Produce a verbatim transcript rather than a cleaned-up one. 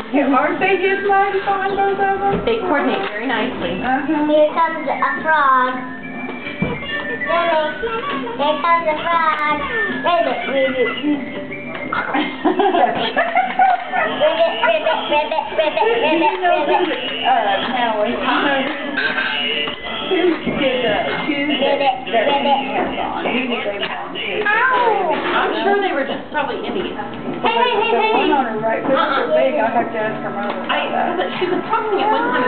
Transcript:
Aren't they just mighty fine, both of them? They coordinate very nicely. Uh-huh. Here comes a frog. Ribbit. Here comes a frog. Ribbit, ribbit, ribbit. Ribbit, ribbit, ribbit, ribbit, ribbit, ribbit. Uh, now, who did the shoes that Ribbit, that ribbit. he has on? Who did they belong to? Ow! I'm sure they were just probably Emmie's. Hey, hey, hey, The hey. one on her right foot is so big, I'll have to ask her mother I, about that. but she was talking at one time